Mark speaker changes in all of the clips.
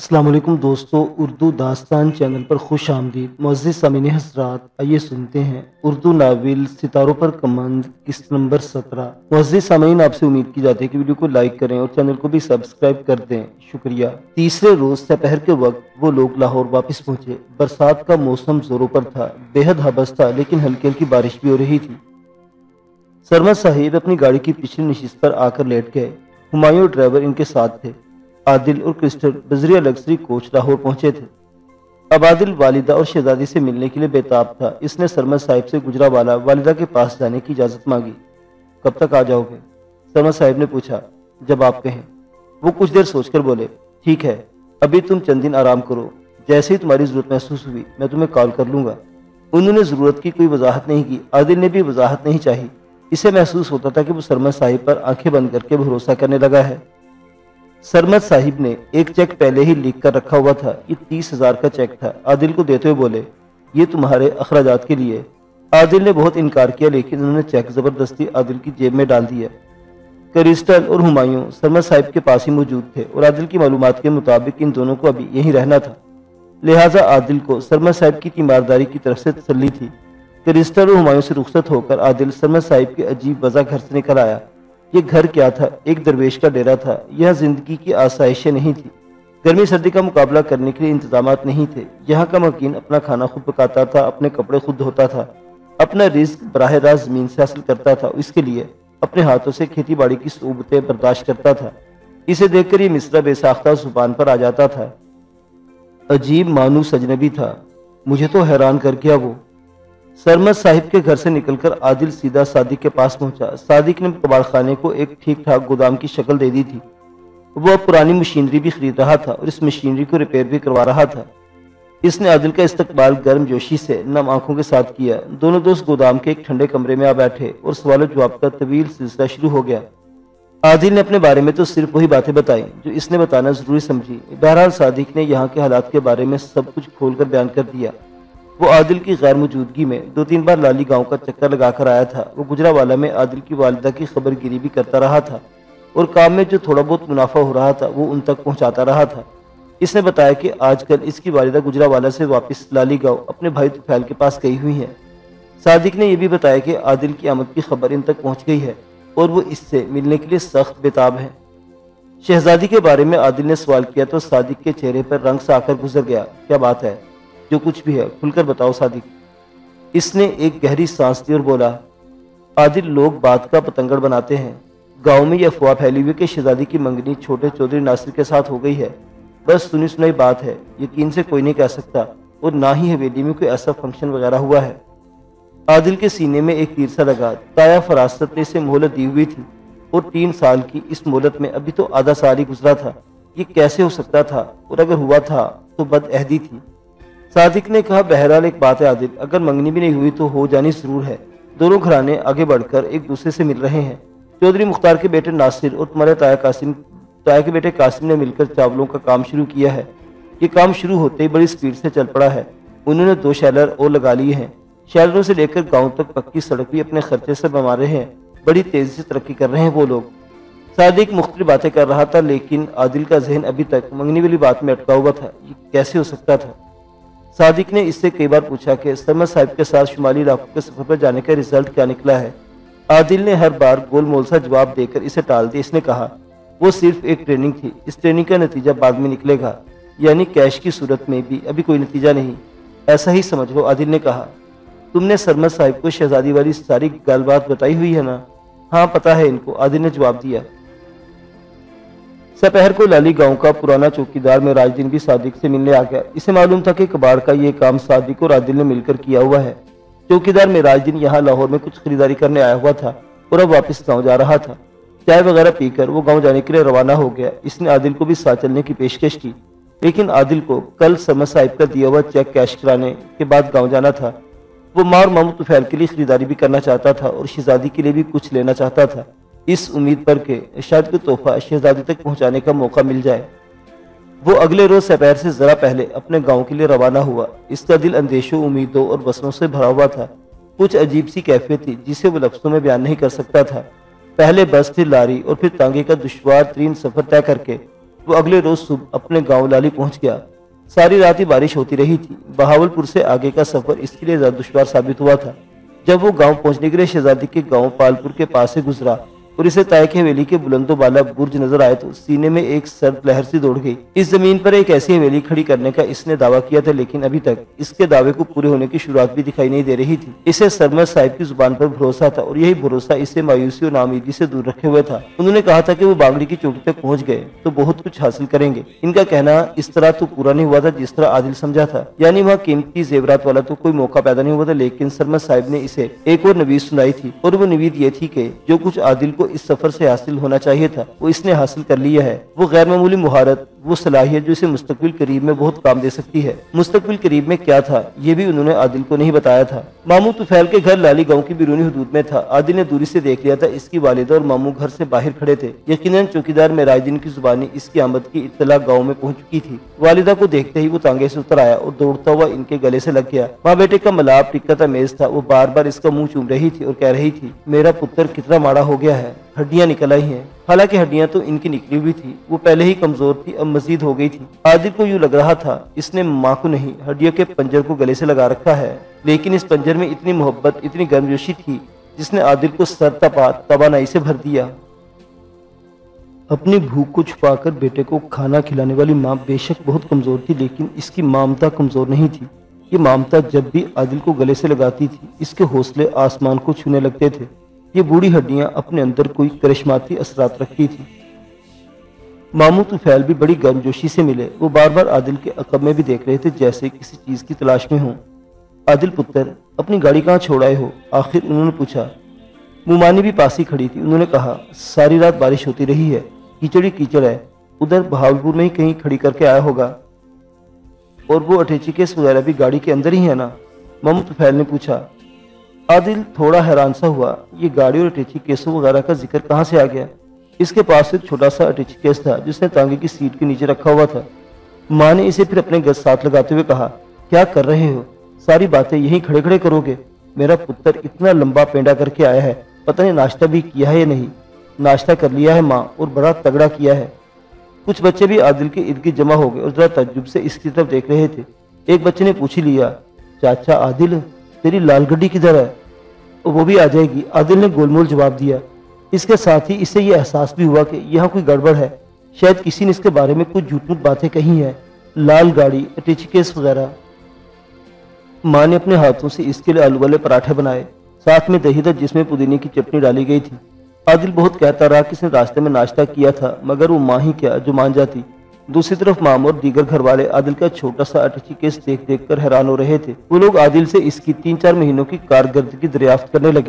Speaker 1: السلام علیکم دوستو، اردو داستان چینل پر خوش آمدید۔ معزز سامعین حضرات، آئیے سنتے ہیں اردو ناول ستاروں پر کمند قسط نمبر 17۔ معزز سامعین، آپ سے امید کی جاتی ہے کہ ویڈیو کو لائک کریں اور چینل کو بھی سبسکرائب کر دیں، شکریہ۔ تیسرے روز سپہر کے وقت وہ لوگ لاہور واپس پہنچے۔ برسات کا موسم زوروں پر تھا، بے حد حبس تھا، لیکن ہلکی ہلکی بارش بھی ہو رہی تھی۔ سرمد صاحب اپنی گاڑی کی پچھلی نشست پر آ کر لیٹ گئے۔ ہمایوں اور ڈرائیور ان کے ساتھ تھے۔ عادل اور کرسٹل بذریعہ لگژری کوچ لاہور پہنچے تھے۔ اب عادل والدہ اور شہزادی سے ملنے کے لیے بےتاب تھا۔ اس نے سرمد صاحب سے گجرانوالہ والدہ کے پاس جانے کی اجازت مانگی۔ کب تک آ جاؤ گے؟ سرمد صاحب نے پوچھا۔ جب آپ کہیں۔ وہ کچھ دیر سوچ کر بولے، ٹھیک ہے، ابھی تم چند دن آرام کرو، جیسے ہی تمہاری ضرورت محسوس ہوئی میں تمہیں کال کر لوں گا۔ انہوں نے ضرورت کی کوئی وضاحت نہیں کی۔ عادل نے بھی وضاحت نہیں چاہی۔ اسے محسوس ہوتا تھا کہ وہ سرمد صاحب پر آنکھیں بند کر کے بھروسہ کرنے لگا ہے۔ سرمد صاحب نے ایک چیک پہلے ہی لکھ کر رکھا ہوا تھا۔ یہ 30,000 کا چیک تھا۔ عادل کو دیتے ہوئے بولے، یہ تمہارے اخراجات کے لیے۔ عادل نے بہت انکار کیا، لیکن انہوں نے چیک زبردستی عادل کی جیب میں ڈال دیا۔ کرسٹل اور ہمایوں سرمد صاحب کے پاس ہی موجود تھے اور عادل کی معلومات کے مطابق ان دونوں کو ابھی یہیں رہنا تھا، لہٰذا عادل کو سرمد صاحب کی تیمارداری کی طرف سے تسلی تھی۔ کرسٹل اور ہمایوں سے رخصت ہو کر عادل سرمد صاحب کے عجیب وضع گھر سے نکل آیا۔ یہ گھر کیا تھا؟ ایک درویش کا ڈیرا تھا۔ یہاں زندگی کی آسائشیں نہیں تھی، گرمی سردی کا مقابلہ کرنے کے لیے انتظامات نہیں تھے۔ یہاں کا مکین اپنا کھانا خود پکاتا تھا، اپنے کپڑے خود دھوتا تھا، اپنا رزق براہ راست زمین سے حاصل کرتا تھا، اس کے لیے اپنے ہاتھوں سے کھیتی باڑی کی صعوبتیں برداشت کرتا تھا۔ اسے دیکھ کر یہ مصرع بے ساختہ زبان پر آ جاتا تھا۔ عجیب مانوس اجنبی تھا، مجھے تو حیران کر گیا وہ۔ سرمد صاحب کے گھر سے نکل کر عادل سیدھا صادق کے پاس پہنچا۔ صادق نے کباڑ خانے کو ایک ٹھیک ٹھاک گودام کی شکل دے دی تھی۔ وہ اب پرانی مشینری بھی خرید رہا تھا اور اس مشینری کو ریپیئر بھی کروا رہا تھا۔ اس نے عادل کا استقبال گرم جوشی سے نم آنکھوں کے ساتھ کیا۔ دونوں دوست گودام کے ایک ٹھنڈے کمرے میں آ بیٹھے اور سوال و جواب کا طویل سلسلہ شروع ہو گیا۔ عادل نے اپنے بارے میں تو صرف وہی باتیں بتائیں جو اس نے بتانا ضروری سمجھی۔ بہرحال صادق نے یہاں کے حالات کے بارے میں سب کچھ کھول کر بیان کر دیا۔ وہ عادل کی غیر موجودگی میں 2-3 بار لالی گاؤں کا چکر لگا کر آیا تھا۔ وہ گجرانوالہ میں عادل کی والدہ کی خبر گیری بھی کرتا رہا تھا اور کام میں جو تھوڑا بہت منافع ہو رہا تھا وہ ان تک پہنچاتا رہا تھا۔ اس نے بتایا کہ آج کل اس کی والدہ گجرانوالہ سے واپس لالی گاؤں اپنے بھائی طفیل کے پاس گئی ہوئی ہیں۔ صادق نے یہ بھی بتایا کہ عادل کی آمد کی خبر ان تک پہنچ گئی ہے اور وہ اس سے ملنے کے لیے سخت بےتاب ہے۔ شہزادی کے بارے میں عادل نے سوال کیا تو صادق کے چہرے پر رنگ سا آ کر گزر گیا۔ کیا بات ہے؟ جو کچھ بھی ہے کھل کر بتاؤ صادق۔ اس نے ایک گہری سانس لی اور بولا، عادل، لوگ بات کا پتنگڑ بناتے ہیں۔ گاؤں میں یہ افواہ پھیلی ہوئی کہ شہزادی کی منگنی چھوٹے چودھری ناصر کے ساتھ ہو گئی ہے۔ بس سنی سنائی بات ہے، یقین سے کوئی نہیں کہہ سکتا، اور نہ ہی حویلی میں کوئی ایسا فنکشن وغیرہ ہوا ہے۔ عادل کے سینے میں ایک تیر سا لگا۔ تایا فراست نے اسے مہلت دی ہوئی تھی اور 3 سال کی اس مہلت میں ابھی تو آدھا سال ہی گزرا تھا۔ یہ کیسے ہو سکتا تھا؟ اور اگر ہوا تھا تو بد عہدی تھی۔ صادق نے کہا، بہرحال ایک بات ہے عادل، اگر منگنی بھی نہیں ہوئی تو ہو جانی ضرور ہے۔ دونوں گھرانے آگے بڑھ کر ایک دوسرے سے مل رہے ہیں۔ چودھری مختار کے بیٹے ناصر اور تمہارے تایا کے بیٹے قاسم نے مل کر چاولوں کا کام شروع کیا ہے۔ یہ کام شروع ہوتے ہی بڑی سپیڈ سے چل پڑا ہے۔ انہوں نے 2 شیلر اور لگا لیے ہیں۔ شیلروں سے لے کر گاؤں تک پکی سڑک بھی اپنے خرچے سے بنا رہے ہیں۔ بڑی تیزی سے ترقی کر رہے ہیں وہ لوگ۔ صادق مختلف باتیں کر رہا تھا، لیکن عادل کا ذہن ابھی تک منگنی والی بات میں اٹکا ہوا تھا۔ یہ کیسے ہو سکتا تھا؟ صادق نے اس سے کئی بار پوچھا کہ سرمد صاحب کے ساتھ شمالی علاقوں کے سفر پر جانے کا رزلٹ کیا نکلا ہے۔ عادل نے ہر بار گول مول سا جواب دے کر اسے ٹال دیا۔ اس نے کہا، وہ صرف ایک ٹریننگ تھی، اس ٹریننگ کا نتیجہ بعد میں نکلے گا، یعنی کیش کی صورت میں بھی ابھی کوئی نتیجہ نہیں، ایسا ہی سمجھ لو۔ عادل نے کہا، تم نے سرمد صاحب کو شہزادی والی ساری گل بات بتائی ہوئی ہے نا؟ ہاں پتہ ہے ان کو، عادل نے جواب دیا۔ سپہر کو لالی گاؤں کا پرانا چوکیدار معراج دین بھی صادق سے ملنے آ گیا۔ اسے معلوم تھا کہ کباڑ کا یہ کام صادق اور عادل نے مل کر کیا ہوا ہے۔ چوکیدار معراج دین یہاں لاہور میں کچھ خریداری کرنے آیا ہوا تھا اور اب واپس گاؤں جا رہا تھا۔ چائے وغیرہ پی کر وہ گاؤں جانے کے لیے روانہ ہو گیا۔ اس نے عادل کو بھی ساتھ چلنے کی پیشکش کی، لیکن عادل کو کل سرمد صاحب کا دیا ہوا چیک کیش کرانے کے بعد گاؤں جانا تھا۔ وہ ماں اور ماموں طفیل کے لیے خریداری بھی کرنا چاہتا تھا اور شہزادی کے لیے بھی کچھ لینا چاہتا تھا، اس امید پر کہ شاید کوئی تحفہ شہزادی تک پہنچانے کا موقع مل جائے۔ وہ اگلے روز سپہر سے ذرا پہلے اپنے گاؤں کے لیے روانہ ہوا۔ اس کا دل اندیشوں، امیدوں اور بسروں سے بھرا ہوا تھا۔ کچھ عجیب سی کیفیت تھی جسے وہ لفظوں میں بیان نہیں کر سکتا تھا۔ پہلے بس، پھر لاری اور پھر تانگے کا دشوار ترین سفر طے کر کے وہ اگلے روز صبح اپنے گاؤں لالی پہنچ گیا۔ ساری رات ہی بارش ہوتی رہی تھی۔ بہاولپور سے آگے کا سفر اس کے لیے زیادہ دشوار ثابت ہوا تھا۔ جب وہ گاؤں پہنچنے کے لیے شہزادی کے گاؤں پالپور کے پاس سے گزرا اور اسے طے کی حویلی کے بلند و بالا برج نظر آئے تو سینے میں ایک سرد لہر سی دوڑ گئی۔ اس زمین پر ایک ایسی حویلی کھڑی کرنے کا اس نے دعویٰ کیا تھا، لیکن ابھی تک اس کے دعوے کو پورے ہونے کی شروعات بھی دکھائی نہیں دے رہی تھی۔ اسے سرمد صاحب کی زبان پر بھروسہ تھا اور یہی بھروسہ اسے مایوسی اور ناامیدی سے دور رکھے ہوئے تھا۔ انہوں نے کہا تھا کہ وہ بانگڑی کی چوٹی تک پہنچ گئے تو بہت کچھ حاصل کریں گے۔ ان کا کہنا اس طرح تو پورا نہیں ہوا تھا جس طرح عادل سمجھا تھا، یعنی وہاں قیمتی زیورات والا تو کوئی موقع پیدا نہیں ہوا تھا، لیکن سرمد صاحب نے اسے ایک اور نوید سنائی تھی، اور وہ نوید یہ تھی کہ جو کچھ عادل کو اس سفر سے حاصل ہونا چاہیے تھا وہ اس نے حاصل کر لیا ہے۔ وہ غیر معمولی مہارت، وہ صلاحیت جو اسے مستقبل قریب میں بہت کام دے سکتی ہے۔ مستقبل قریب میں کیا تھا یہ بھی انہوں نے عادل کو نہیں بتایا تھا۔ ماموں طفیل کے گھر لالی گاؤں کی بیرونی حدود میں تھا۔ عادل نے دوری سے دیکھ لیا تھا، اس کی والدہ اور ماموں گھر سے باہر کھڑے تھے۔ یقیناً چوکیدار معراج الدین کی زبانی اس کی آمد کی اطلاع گاؤں میں پہنچ چکی تھی۔ والدہ کو دیکھتے ہی وہ تانگے سے اتر آیا اور دوڑتا ہوا ان کے گلے سے لگ گیا۔ ماں بیٹے کا ملاپ ٹکا تمیز تھا۔ وہ بار بار اس کا منہ چوم رہی تھی اور کہہ رہی تھی، میرا پتر کتنا ماڑا ہو گیا ہے، ہڈیاں نکل آئی ہیں۔ حالانکہ ہڈیاں تو ان کی نکلی ہوئی تھی، وہ پہلے ہی کمزور تھی، اب مزید ہو گئی تھی۔ عادل کو یوں لگ رہا تھا اس نے ماں کو نہیں، ہڈیوں کے پنجر کو گلے سے لگا رکھا ہے، لیکن اس پنجر میں اتنی محبت، اتنی گرمجوشی تھی جس نے عادل کو سر تپا توانائی سے بھر دیا۔ اپنی بھوک کو چھپا کر بیٹے کو کھانا کھلانے والی ماں بے شک بہت کمزور تھی، لیکن اس کی مامتا کمزور نہیں تھی۔ یہ مامتا جب بھی عادل کو گلے سے لگاتی تھی اس کے حوصلے آسمان کو چھونے لگتے تھے۔ یہ بوڑھی ہڈیاں اپنے اندر کوئی کرشماتی اثرات رکھتی تھی۔ ماموں طفیل بھی بڑی گرمجوشی سے ملے۔ وہ بار بار عادل کے عقب میں بھی دیکھ رہے تھے جیسے کسی چیز کی تلاش میں ہوں۔ عادل پتر، اپنی گاڑی کہاں چھوڑ آئے ہو؟ آخر انہوں نے پوچھا۔ مومانی بھی پاس ہی کھڑی تھی۔ انہوں نے کہا، ساری رات بارش ہوتی رہی ہے، کیچڑ ہی کیچڑ ہے، ادھر بہاولپور میں ہی کہیں کھڑی کر کے آیا ہوگا۔ اور وہ اٹیچی کیس وغیرہ بھی گاڑی کے اندر ہی ہے نا؟ ماموں طفیل نے پوچھا۔ عادل تھوڑا حیران سا ہوا، یہ گاڑی اور اٹیچی کیسوں وغیرہ کا ذکر کہاں سے آ گیا؟ اس کے پاس ایک چھوٹا سا اٹیچی کیس تھا جس نے تانگے کی سیٹ کے نیچے رکھا ہوا تھا۔ ماں نے اسے پھر اپنے گز ساتھ لگاتے ہوئے کہا، کیا کر رہے ہو؟ ساری باتیں یہیں کھڑے کھڑے کرو گے؟ میرا پتر اتنا لمبا پینڈا کر کے آیا ہے، پتہ نہیں ناشتہ بھی کیا ہے یا نہیں۔ ناشتہ کر لیا ہے ماں، اور بڑا تگڑا کیا ہے۔ کچھ بچے بھی عادل کے ارد گرد جمع ہو گئے اور ذرا تعجب سے اس کی طرف دیکھ رہے تھے۔ ایک بچے نے پوچھ لیا، چاچا عادل، تیری لال گڈی کدھر ہے؟ وہ بھی آ جائے گی، عادل نے گول مول جواب دیا۔ اس کے ساتھ ہی اسے یہ احساس بھی ہوا کہ یہاں کوئی گڑبڑ ہے، شاید کسی نے اس کے بارے میں کچھ جھوٹ موٹ باتیں کہی ہیں۔ لال گاڑی، اٹیچی کیس وغیرہ۔ ماں نے اپنے ہاتھوں سے اس کے لیے آلو والے پراٹھے بنائے، ساتھ میں دہی تھا جس میں پودینے کی چٹنی ڈالی گئی تھی۔ عادل بہت کہتا رہا کہ اس نے راستے میں ناشتہ کیا تھا، مگر وہ ماں ہی کیا جو مان جاتی۔ دوسری طرف ماموں اور دیگر گھر والے عادل کا چھوٹا سا اٹیچی کیس دیکھ دیکھ کر حیران ہو رہے تھے۔ وہ لوگ عادل سے اس کی 3-4 مہینوں کی کارکردگی دریافت کرنے لگے۔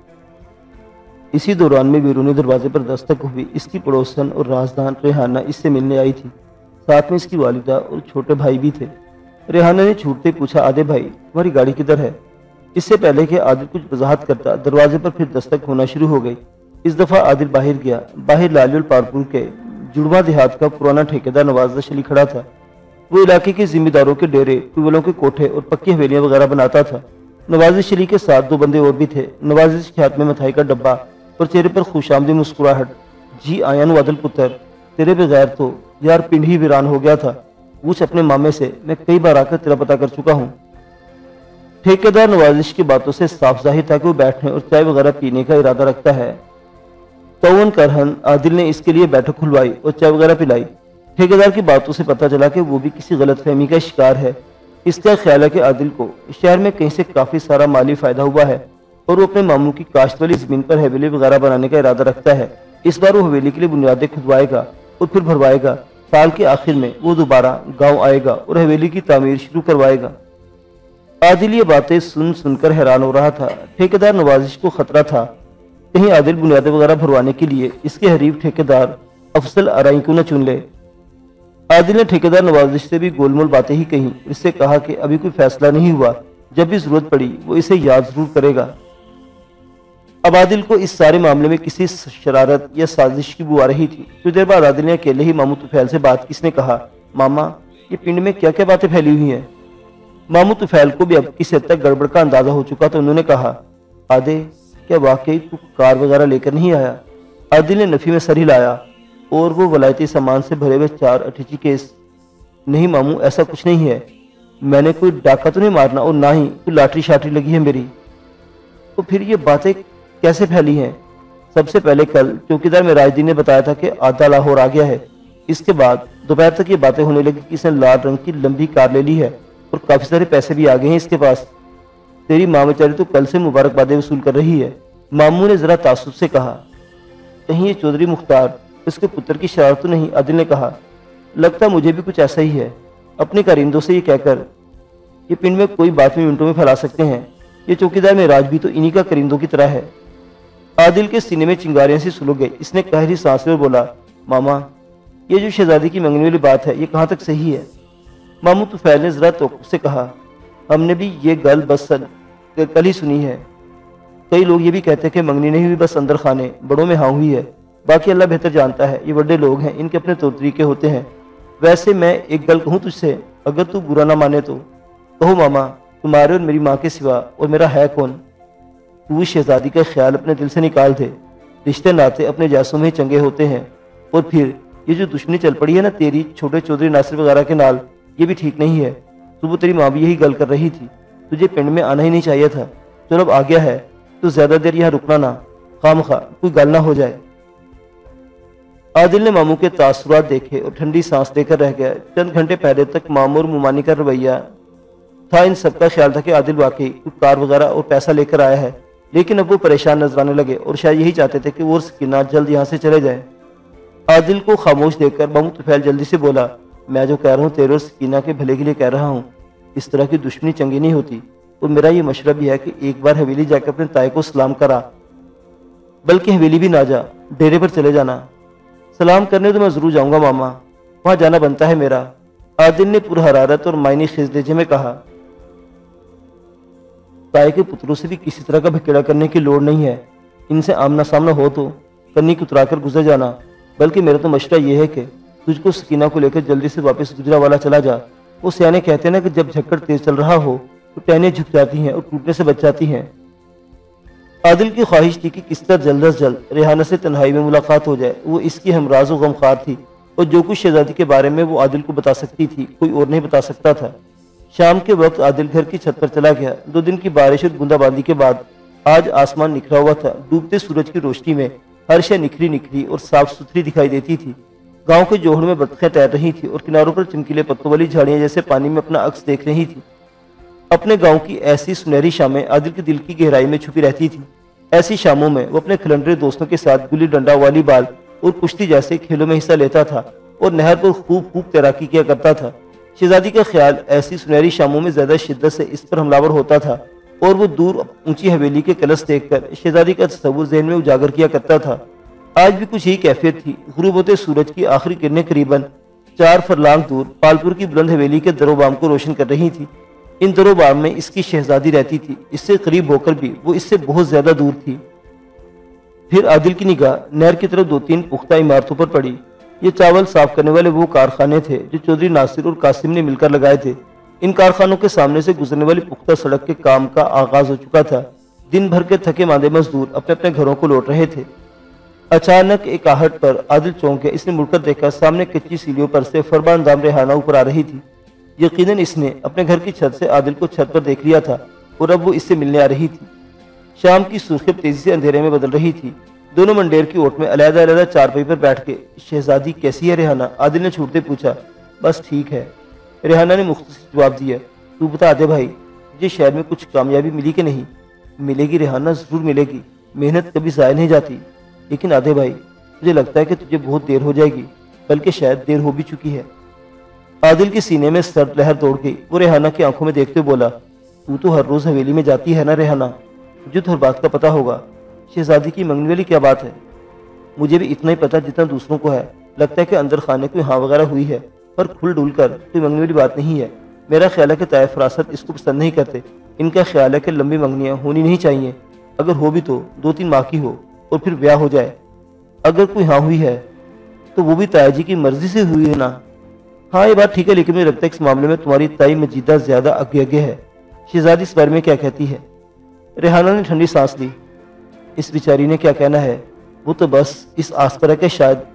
Speaker 1: اسی دوران میں بیرونی دروازے پر دستک ہوئی۔ اس کی پڑوسن اور رازدان ریحانہ اس سے ملنے آئی تھی، ساتھ میں اس کی والدہ اور چھوٹے بھائی بھی تھے۔ ریحانہ نے چھوٹتے پوچھا، آدھے بھائی تمہاری گاڑی کدھر ہے؟ اس سے پہلے کہ عادل کچھ وضاحت کرتا دروازے پر پھر دستک ہونا شروع ہو گئی۔ اس دفعہ عادل باہر گیا۔ باہر لالی اور پالپور کے جڑواں دیہات کا پرانا ٹھیکیدار نواز شلی کھڑا تھا۔ وہ علاقے کے ذمہ داروں کے ڈیرے، ٹیوبویلوں کے کوٹھے اور پکی حویلیاں وغیرہ بناتا تھا۔ نواز شلی کے ساتھ 2 بندے اور بھی تھے۔ نواز کے ہاتھ میں مٹھائی کا ڈبہ اور چہرے پر خوش آمدید مسکراہٹ۔ جی آیا نو عادل پتر، تیرے بغیر تو یار پنڈ ہی ویران ہو گیا تھا۔ پوچھ اپنے مامے سے، میں کئی بار آ کر تیرا پتہ کر چکا ہوں۔ ٹھیکیدار نوازش کی باتوں سے صاف ظاہر تھا کہ وہ بیٹھنے اور چائے وغیرہ پینے کا ارادہ رکھتا ہے۔ تعاون کرہن عادل نے اس کے لیے بیٹھک کھلوائی اور چائے وغیرہ پلائی۔ ٹھیکیدار کی باتوں سے پتہ چلا کہ وہ بھی کسی غلط فہمی کا شکار ہے۔ اس کا خیال ہے کہ عادل کو شہر میں کہیں سے کافی سارا مالی فائدہ ہوا ہے اور وہ اپنے ماموں کی کاشت والی زمین پر حویلی وغیرہ بنانے کا ارادہ رکھتا ہے۔ اس بار وہ حویلی کے لیے بنیادیں کھدوائے گا اور پھر بھروائے گا۔ سال کے آخر میں وہ دوبارہ گاؤں آئے گا اور حویلی کی تعمیر شروع کروائے گا۔ عادل یہ باتیں سن کر حیران ہو رہا تھا۔ ٹھیکیدار نوازش کو خطرہ تھا کہیں عادل بنیادیں وغیرہ بھروانے کے لیے اس کے حریف ٹھیکیدار افضل آرائی کو نہ چن لے۔ عادل نے ٹھیکیدار نوازش سے بھی گول مول باتیں ہی کہیں۔ اس سے کہا کہ ابھی کوئی فیصلہ نہیں ہوا، جب بھی ضرورت پڑی وہ اسے یاد ضرور کرے گا۔ اب عادل کو اس سارے معاملے میں کسی شرارت یا سازش کی بو آ رہی تھی۔ کچھ دیر بعد عادل نے اکیلے ہی ماموں طفیل سے بات کی۔ اس نے کہا، ماما یہ پنڈ میں کیا کیا باتیں پھیلی ہوئی ہیں؟ ماموں طفیل کو بھی اب کسی حد تک گڑبڑ کا اندازہ ہو چکا تو انہوں نے کہا، آدھے کیا واقعی تو کار وغیرہ لے کر نہیں آیا؟ عادل نے نفی میں سر ہلایا، اور وہ ولایتی سامان سے بھرے ہوئے 4 اٹیچی کیس۔ نہیں ماموں، ایسا کچھ نہیں ہے، میں نے کوئی ڈاکہ تو نہیں مارنا اور نہ ہی کوئی لاٹری شاٹری لگی ہے میری۔ تو پھر یہ باتیں کیسے پھیلی ہیں؟ سب سے پہلے کل چوکیدار معراج دین نے بتایا تھا کہ آدھا لاہور آ گیا ہے۔ اس کے بعد دوپہر تک یہ باتیں ہونے لگی کہ اس نے لال رنگ کی لمبی کار لے لی ہے اور کافی سارے پیسے بھی آ گئے ہیں اس کے پاس۔ تیری ماں بیچاری تو کل سے مبارکبادیں وصول کر رہی ہے، ماموں نے ذرا تعصب سے کہا۔ کہیں یہ چودھری مختار اس کے پتر کی شرارت تو نہیں؟ عادل نے کہا۔ لگتا مجھے بھی کچھ ایسا ہی ہے۔ اپنے کارندوں سے یہ کہہ کر یہ پنڈ میں کوئی بات بھی منٹوں میں پھیلا سکتے ہیں۔ یہ چوکیدار معراج بھی تو انہی کا کرندوں کی طرح ہے۔ عادل کے سینے میں چنگاریاں سی سلگ گئی۔ اس نے قہری سانس لے اور بولا، ماما یہ جو شہزادی کی منگنی والی بات ہے یہ کہاں تک صحیح ہے؟ ماموں طفیل نے ذرا توقف سے کہا، ہم نے بھی یہ گل بس کل ہی سنی ہے۔ کئی لوگ یہ بھی کہتے ہیں کہ منگنی نہیں ہوئی، بس اندر خانے بڑوں میں ہاں ہوئی ہے، باقی اللہ بہتر جانتا ہے، یہ بڑے لوگ ہیں، ان کے اپنے طور طریقے ہوتے ہیں۔ ویسے میں ایک گل کہوں تجھ سے، اگر تو برا نہ مانے تو کہو ماما، تمہارے اور میری ماں کے سوا اور میرا ہے کون؟ تو شہزادی کا خیال اپنے دل سے نکال دے، رشتے ناتے اپنے جیسوں میں ہی چنگے ہوتے ہیں۔ اور پھر یہ جو دشمنی چل پڑی ہے نا تیری چھوٹے چودھری ناصر وغیرہ کے نال، یہ بھی ٹھیک نہیں ہے۔ صبح تیری ماں بھی یہی گل کر رہی تھی، تجھے پنڈ میں آنا ہی نہیں چاہیے تھا۔ چلو اب آ گیا ہے تو زیادہ دیر یہاں رکنا نہ، خواہ کوئی گل نہ ہو جائے۔ عادل نے ماموں کے تاثرات دیکھے اور ٹھنڈی سانس لے کر رہ گیا۔ چند گھنٹے پہلے تک ماموں اور ممانی کا رویہ تھا، ان سب کا خیال تھا کہ عادل واقعی کوئی کار وغیرہ اور پیسہ لے کر آیا ہے، لیکن اب وہ پریشان نظر آنے لگے اور شاید یہی چاہتے تھے کہ وہ سکینہ جلد یہاں سے چلے جائے۔ عادل کو خاموش دیکھ کر ماموں طفیل جلدی سے بولا، میں جو کہہ رہا ہوں تیرے اور سکینہ کے بھلے کے لیے کہہ رہا ہوں، اس طرح کی دشمنی چنگی نہیں ہوتی، اور میرا یہ مشورہ بھی ہے کہ ایک بار حویلی جا کے اپنے تائے کو سلام کرا، بلکہ حویلی بھی نہ جا، ڈیرے پر چلے جانا۔ سلام کرنے تو میں ضرور جاؤں گا ماما، وہاں جانا بنتا ہے میرا، عادل نے پر حرارت اور معنی خیز لہجے میں کہا۔ تائے کے پتروں سے بھی کسی طرح کا بھکیڑا کرنے کی لوڑ نہیں ہے، ان سے آمنا سامنا ہو تو کنی کی اترا کر گزر جانا، بلکہ میرا تو مشورہ یہ ہے کہ تجھ کو سکینہ کو لے کر جلدی سے واپس گجرا والا چلا جا۔ وہ سیانے کہتے ہیں نا کہ جب جھکڑ تیز چل رہا ہو تو ٹہنیاں جھک جاتی ہیں اور ٹوٹنے سے بچ جاتی ہیں۔ عادل کی خواہش تھی کہ کس طرح جلد از جلد ریحانہ سے تنہائی میں ملاقات ہو جائے۔ وہ اس کی ہمراز و غمخوار تھی اور جو کچھ شہزادی کے بارے میں وہ عادل کو بتا سکتی تھی کوئی اور نہیں بتا سکتا تھا۔ شام کے وقت عادل گھر کی چھت پر چلا گیا۔ 2 دن کی بارش اور بوندا باندی کے بعد آج آسمان نکھرا ہوا تھا۔ ڈوبتے سورج کی روشنی میں ہر شے نکھری نکھری اور صاف ستھری دکھائی دیتی تھی۔ گاؤں کے جوہڑ میں بطخیں تیر رہی تھی اور کناروں پر چمکیلے پتوں والی جھاڑیاں جیسے پانی میں اپنا عکس دیکھ رہی تھی۔ اپنے گاؤں کی ایسی سنہری شامیں عادل کے دل کی گہرائی میں چھپی رہتی تھی۔ ایسی شاموں میں وہ اپنے کھلنڈرے دوستوں کے ساتھ گلی ڈنڈا، والی بال اور کشتی جیسے کھیلوں میں حصہ لیتا تھا اور نہر پر خوب تیراکی کیا کرتا تھا۔ شہزادی کا خیال ایسی سنہری شاموں میں زیادہ شدت سے اس پر حملہ ور ہوتا تھا اور وہ دور اونچی حویلی کے کلس دیکھ کر شہزادی کا تصور ذہن میں اجاگر کیا کرتا تھا۔ آج بھی کچھ یہی کیفیت تھی۔ غروب ہوتے سورج کی آخری کرنیں قریباً 4 فرلانگ دور پالپور کی بلند حویلی کے در و بام کو روشن کر رہی تھی۔ ان در و بام میں اس کی شہزادی رہتی تھی، اس سے قریب ہو کر بھی وہ اس سے بہت زیادہ دور تھی۔ پھر عادل کی نگاہ نہر کی طرف 2-3 پختہ عمارتوں پر پڑی۔ یہ چاول صاف کرنے والے وہ کارخانے تھے جو چودھری ناصر اور قاسم نے مل کر لگائے تھے۔ ان کارخانوں کے سامنے سے گزرنے والی پختہ سڑک کے کام کا آغاز ہو چکا تھا۔ دن بھر کے تھکے ماندے مزدور اپنے اپنے گھروں کو لوٹ رہے تھے۔ اچانک ایک آہٹ پر عادل چونک گیا۔ اس نے مڑ کر دیکھا، سامنے کچی سیڑھیوں پر سے فرمان دام ریحانہ اوپر آ رہی تھی۔ یقیناً اس نے اپنے گھر کی چھت سے عادل کو چھت پر دیکھ لیا تھا اور اب وہ اس سے ملنے آ رہی تھی۔ شام کی سرخی تیزی سے اندھیرے میں بدل رہی تھی۔ دونوں منڈیر کی اوٹ میں علیحدہ علیحدہ چارپائی پر بیٹھ کے، شہزادی کیسی ہے ریحانہ؟ عادل نے چھوٹتے پوچھا۔ بس ٹھیک ہے، ریحانہ نے مختصر جواب دیا۔ تو بتا دے بھائی، تجھے شہر میں کچھ کامیابی ملی کہ نہیں؟ ملے گی ریحانہ، ضرور ملے گی، محنت کبھی ضائع نہیں جاتی۔ لیکن آدھے بھائی، مجھے لگتا ہے کہ تجھے بہت دیر ہو جائے گی، بلکہ شاید دیر ہو بھی چکی ہے۔ عادل کے سینے میں سرد لہر دوڑ گئی۔ وہ ریحانہ کی آنکھوں میں دیکھتے بولا، تو ہر روز حویلی میں جاتی ہے نا ریحانہ؟ مجھے تو ہر بات کا پتہ ہوگا۔ شہزادی کی منگنی والی کیا بات ہے؟ مجھے بھی اتنا ہی پتہ جتنا دوسروں کو ہے۔ لگتا ہے کہ اندر خانے کوئی ہاں وغیرہ ہوئی ہے، پر کھل ڈول کر کوئی منگنی والی بات نہیں ہے۔ میرا خیال ہے کہ طائے فراست اس کو پسند نہیں کرتے۔ ان کا خیال ہے کہ لمبی منگنیاں ہونی نہیں چاہیے، اگر ہو بھی تو 2-3 ماہ کی ہو اور پھر بیاہ ہو جائے۔ اگر کوئی ہاں ہوئی ہے تو وہ بھی تایا جی کی مرضی سے ہوئی ہے نا؟ ہاں یہ بات ٹھیک ہے، لیکن مجھے لگتا ہے کہ اس معاملے میں تمہاری تائی مجیدہ زیادہ آگے ہے۔ شہزادی اس بارے میں کیا کہتی ہے؟ ریحانہ نے ٹھنڈی سانس لی۔ اس بیچاری نے کیا کہنا ہے؟ وہ تو بس اس آس پر ہے کہ شاید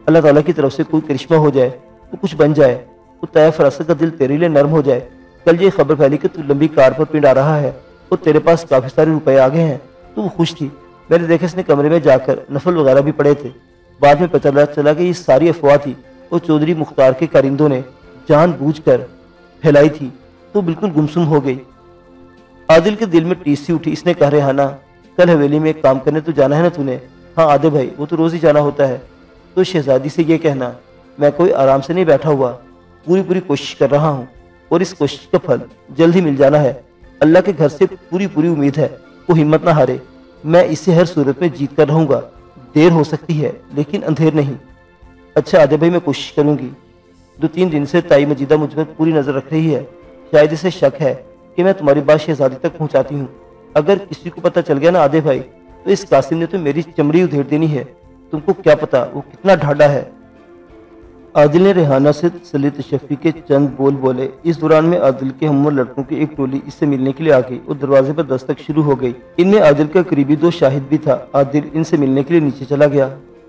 Speaker 1: اللہ ताला की तरफ से कोई करिश्मा हो जाए तो कुछ बन जाए, तो ताया फरासत का दिल तेरे लिए नरम हो जाए। कल ये खबर फैली कि तू लंबी कार पर पिंड आ रहा है और तेरे पास काफी सारे रुपए आ गए हैं, तो वो खुश थी। मैंने देखा इसने कमरे में जाकर नफल वगैरह भी पड़े थे। बाद में पता चला कि ये सारी अफवाह थी और चौधरी मुख्तार के कारिंदों ने जानबूझकर फैलाई थी, तो बिल्कुल गुमसुम हो गई। आदिल के दिल में टीस सी उठी। इसने कहा, रेहाना कल हवेली में एक काम करने तो जाना है ना तूने? हाँ आदे भाई, वो तो रोज ही जाना होता है। तो शहजादी से ये कहना, मैं कोई आराम से नहीं बैठा हुआ, पूरी कोशिश कर रहा हूँ और इस कोशिश का फल जल्द ही मिल जाना है। अल्लाह के घर से पूरी उम्मीद है, वो हिम्मत ना हारे। मैं इसे हर सूरत में जीत कर रहूंगा। देर हो सकती है लेकिन अंधेर नहीं। अच्छा आदे भाई, मैं कोशिश करूंगी। 2-3 दिन से ताई मजीदा मुझ पर पूरी नजर रख रही है। शायद इसे शक है कि मैं तुम्हारी बात शहजादी तक पहुंचाती हूँ। अगर किसी को पता चल गया ना आदे भाई, तो इस कासिम ने तो मेरी चमड़ी उधेड़ देनी है। तुमको क्या पता वो कितना ढाढ़ा है। आदिल ने रेहाना से सलीत शफी के चंद बोल बोले। इस दौरान में आदिल के हमउम्र लड़कों की एक टोली इससे मिलने के लिए आ गई और दरवाजे पर दस्तक शुरू हो गई। इनमें आदिल का करीबी 2 शाहिद भी था। आदिल इनसे मिलने के लिए नीचे चला गया।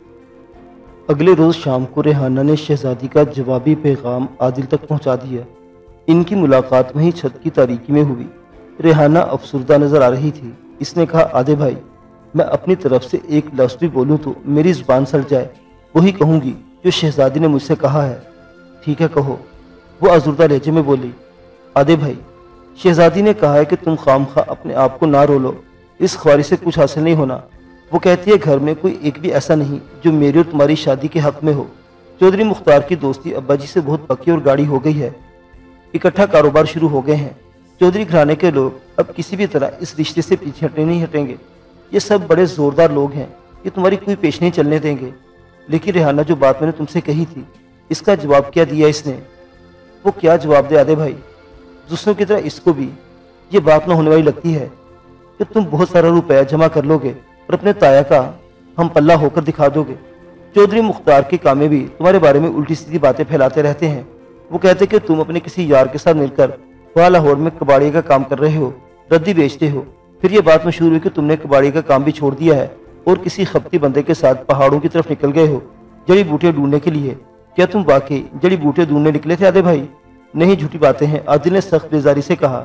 Speaker 1: अगले रोज शाम को रेहाना ने शहजादी का जवाबी पैगाम आदिल तक पहुंचा दिया। इनकी मुलाकात वहीं छत की तारीकी में हुई। रेहाना अफसुर्दा नजर आ रही थी। इसने कहा, आदे भाई, मैं अपनी तरफ से एक लफ्ज़ भी बोलूं तो मेरी जुबान सड़ जाए। वही कहूंगी जो शहजादी ने मुझसे कहा है। ठीक है कहो, वो अजुर्दा लहजे में बोली। आदे भाई, शहजादी ने कहा है कि तुम खामखा अपने आप को ना रोलो। इस ख्वारी से कुछ हासिल नहीं होना। वो कहती है घर में कोई एक भी ऐसा नहीं जो मेरी और तुम्हारी शादी के हक में हो। चौधरी मुख्तार की दोस्ती अब्बा जी से बहुत पक्की और गाढ़ी हो गई है। इकट्ठा कारोबार शुरू हो गए हैं। चौधरी घराने के लोग अब किसी भी तरह इस रिश्ते से पीछे नहीं हटेंगे। ये सब बड़े जोरदार लोग हैं, ये तुम्हारी कोई पेश नहीं चलने देंगे। लेकिन रेहाना, जो बात मैंने तुमसे कही थी, इसका जवाब क्या दिया इसने? वो क्या जवाब दे आदे भाई? दूसरों की तरह इसको भी ये बात ना होने वाली लगती है कि तुम बहुत सारा रुपया जमा कर लोगे और अपने ताया का हम पल्ला होकर दिखा दोगे। चौधरी मुख्तार के कामे भी तुम्हारे बारे में उल्टी सीधी बातें फैलाते रहते हैं। वो कहते कि तुम अपने किसी यार के साथ मिलकर वहाँ लाहौर में कबाड़ी का काम कर रहे हो, रद्दी बेचते हो। फिर ये बात मशहूर हुई कि तुमने कबाड़ी का काम भी छोड़ दिया है और किसी खपती बंदे के साथ पहाड़ों की तरफ निकल गए हो जड़ी बूटियां ढूंढने के लिए। क्या तुम वाकई जड़ी बूटियां ढूंढने निकले थे आदे भाई? नहीं, झूठी बातें हैं। आदिल ने सख्त बेजारी से कहा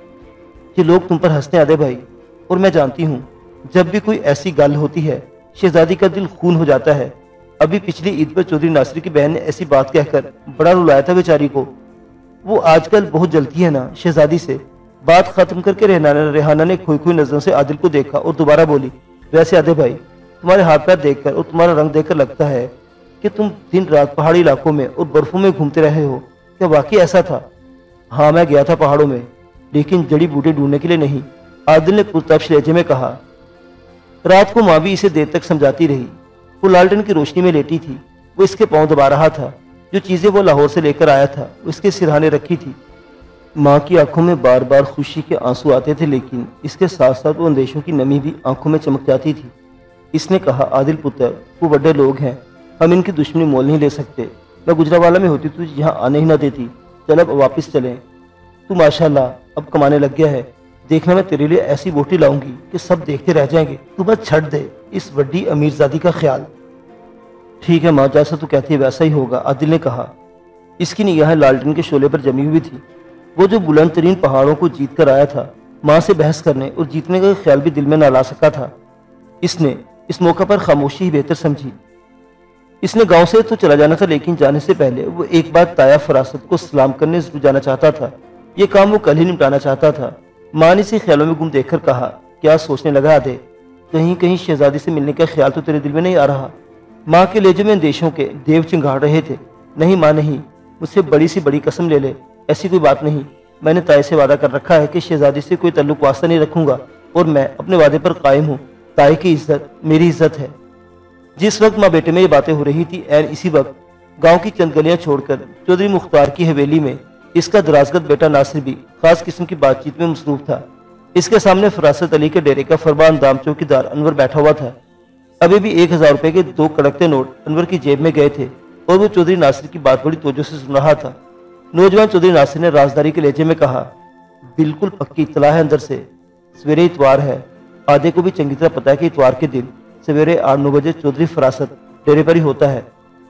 Speaker 1: कि लोग तुम पर हंसते आदे भाई, और मैं जानती हूँ जब भी कोई ऐसी गल होती है शहजादी का दिल खून हो जाता है। अभी पिछली ईद पर चौधरी नासिर की बहन ने ऐसी बात कहकर बड़ा रुलाया था बेचारी को। वो आजकल बहुत जलती है ना शहजादी से। बात खत्म करके रेहाना ने खोई नजरों से आदिल को देखा और दोबारा बोली, वैसे आदे भाई, तुम्हारे हाथ पैर देखकर और तुम्हारा रंग देखकर लगता है कि तुम दिन रात पहाड़ी इलाकों में और बर्फों में घूमते रहे हो। क्या वाकई ऐसा था? हाँ, मैं गया था पहाड़ों में, लेकिन जड़ी बूटी ढूंढने के लिए नहीं। आदिल ने पुरतब्श लहजे में कहा। रात को माँ भी इसे देर तक समझाती रही। वो लालटेन की रोशनी में लेटी थी। वो इसके पांव दबा रहा था। जो चीजें वो लाहौर से लेकर आया था वो इसके सिरहाने रखी थी। माँ की आंखों में बार बार खुशी के आंसू आते थे, लेकिन इसके साथ साथ वो अंदेशों की नमी भी आंखों में चमक जाती थी। इसने कहा, आदिल पुत्र, वो बड़े लोग हैं, हम इनकी दुश्मनी मोल नहीं ले सकते। मैं गुजरावाला में होती तुझे यहाँ आने ही ना देती। चल अब वापस चलें। तू माशाल्लाह अब कमाने लग गया है। देखना, मैं तेरे लिए ऐसी बोटी लाऊंगी कि सब देखते रह जाएंगे। तू बस छੱਡ दे इस बड़ी अमीरजादी का ख्याल। ठीक है माँ, जैसा तू कहती है वैसा ही होगा, आदिल ने कहा। इसकी निगाहें लालटेन के शोले पर जमी हुई थी। वो जो बुलंद तरीन पहाड़ों को जीत कर आया था, माँ से बहस करने और जीतने का ख्याल भी दिल में ना ला सका था। इसने इस मौका पर खामोशी ही बेहतर समझी। इसने गांव से तो चला जाना था, लेकिन जाने से पहले वो एक बार ताया फरासत को सलाम करने जरूर जाना चाहता था। ये काम वो कल ही निपटाना चाहता था। माँ ने इसे ख्यालों में गुम देखकर कहा, क्या सोचने लगा आदे? कहीं कहीं शहजादी से मिलने का ख्याल तो तेरे दिल में नहीं आ रहा? माँ के लेजे में अंदेशों के देव चिंगाड़ रहे थे। नहीं माँ नहीं, मुझसे बड़ी सी बड़ी कसम ले ले, ऐसी कोई बात नहीं। मैंने ताए से वादा कर रखा है कि शहजादी से कोई तल्लुक वास्ता नहीं रखूंगा और मैं अपने वादे पर कायम हूँ। ताए की इज्जत मेरी इज्जत है। जिस वक्त माँ बेटे में ये बातें हो रही थी, ऐन इसी वक्त गांव की चंद गलियां छोड़कर चौधरी मुख्तार की हवेली में इसका दराजगत बेटा नासिर भी खास किस्म की बातचीत में मसरूफ था। इसके सामने फरासत अली के डेरे का फरमानदाम चौकीदार अनवर बैठा हुआ था। अभी भी 1000 रुपए के 2 कड़कते नोट अनवर की जेब में गए थे और वो चौधरी नासिर की बात बड़ी तवज्जो से सुन रहा था। नौजवान चौधरी नासिर ने राजदारी के लहजे में कहा, बिल्कुल पक्की इत्तला है अंदर से। सवेरे इतवार है। आधे को भी चंगी तरह पता है कि इतवार के दिन सवेरे 8-9 बजे चौधरी फरासत डेरे पर ही होता है।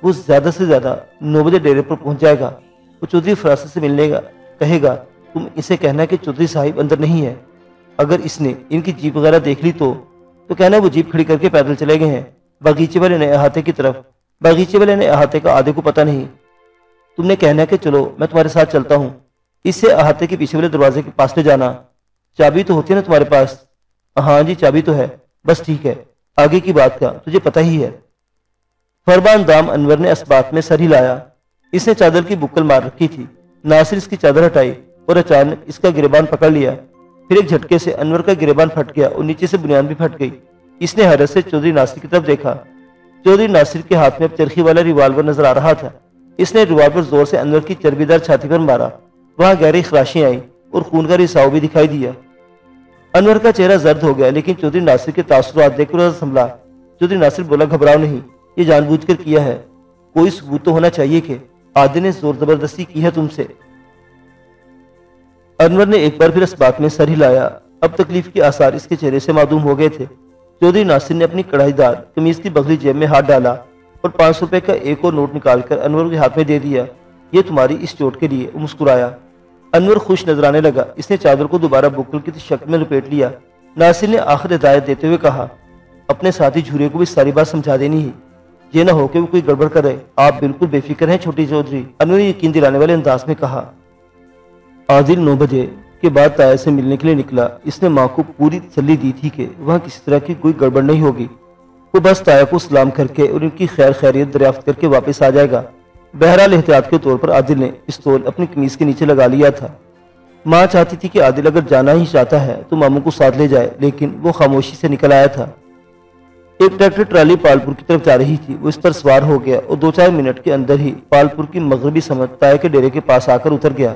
Speaker 1: وہ زیادہ سے زیادہ 9 بجے ڈیرے پر پہنچ جائے گا۔ وہ چودھری فراست سے ملنے گا، کہے گا تم اسے کہنا کہ چودھری صاحب اندر نہیں ہے۔ اگر اس نے ان کی جیپ وغیرہ دیکھ لی تو کہنا وہ جیپ کھڑی کر کے پیدل چلے گئے ہیں باغیچے والے نئے احاطے کی طرف۔ باغیچے والے نئے احاطے کا آدھے کو پتہ نہیں۔ تم نے کہنا کہ چلو میں تمہارے ساتھ چلتا ہوں، اس سے احاطے کے پیچھے والے دروازے کے پاس لے جانا۔ چابی تو ہوتی ہے نا تمہارے پاس؟ ہاں جی چابی تو ہے، بس ٹھیک ہے، آگے کی بات کا تجھے پتہ ہی ہے۔ فرمان دام انور نے اس بات میں سر ہلایا۔ اس نے چادر کی بکل مار رکھی تھی۔ ناصر اس کی چادر ہٹائی اور اچانک اس کا گریبان پکڑ لیا۔ پھر ایک جھٹکے سے انور کا گریبان پھٹ گیا اور نیچے سے بنیاد بھی پھٹ گئی۔ اس نے حیرت سے چودھری ناصر کی طرف دیکھا۔ چودھری ناصر کے ہاتھ میں اب چرخی والا ریوالور نظر آ رہا تھا۔ اس نے ریوالور زور سے انور کی چربی دار چھاتی پر مارا۔ وہاں گہری خراشیں آئیں اور خون کا رساؤ بھی دکھائی دیا۔ انور کا چہرہ زرد ہو گیا، لیکن چودھری ناصر کے تاثرات دیکھ کر سنبھلا۔ چودھری ناصر بولا گھبراؤ نہیں، یہ جان بوجھ کر کیا ہے، کوئی ثبوت تو ہونا چاہیے کہ عادل نے زور زبردستی کی ہے تم سے۔ انور نے ایک بار پھر اس بات میں سر ہلایا۔ اب تکلیف کے آثار اس کے چہرے سے معدوم ہو گئے تھے۔ چودھری ناصر نے اپنی کڑھائی دار قمیض کی بغلی جیب میں ہاتھ ڈالا اور 500 روپے کا ایک اور نوٹ نکال کر انور کے ہاتھ میں دے دیا۔ یہ تمہاری اس چوٹ کے لیے۔ وہ مسکرایا۔ انور خوش نظر آنے لگا۔ اس نے چادر کو دوبارہ بکل کی شکل میں لپیٹ لیا۔ ناصر نے آخر ہدایت دیتے ہوئے کہا اپنے ساتھی جھورے کو بھی ساری بات سمجھا دینی ہے، یہ نہ ہو کہ وہ کوئی گڑبڑ کرے۔ آپ بالکل بے فکر ہیں چھوٹی چودھری، انور نے یقین دلانے والے انداز میں کہا۔ عادل 9 بجے کے بعد تایا سے ملنے کے لیے نکلا۔ اس نے ماں کو پوری تسلی دی تھی کہ وہاں کسی طرح کی کوئی گڑبڑ نہیں ہوگی۔ وہ بس تایا کو سلام کر کے اور ان کی خیر خیریت دریافت کر کے واپس آ جائے گا۔ بہرحال احتیاط کے طور پر عادل نے پستول اپنی قمیض کے نیچے لگا لیا تھا۔ ماں چاہتی تھی کہ عادل اگر جانا ہی چاہتا ہے تو ماموں کو ساتھ لے جائے، لیکن وہ خاموشی سے نکل آیا تھا۔ ایک ٹریکٹر ٹرالی پالپور کی طرف جا رہی تھی۔ وہ اس پر سوار ہو گیا اور 2-4 منٹ کے اندر ہی پالپور کی مغربی سمت تایا کے ڈیرے کے پاس آ کر اتر گیا۔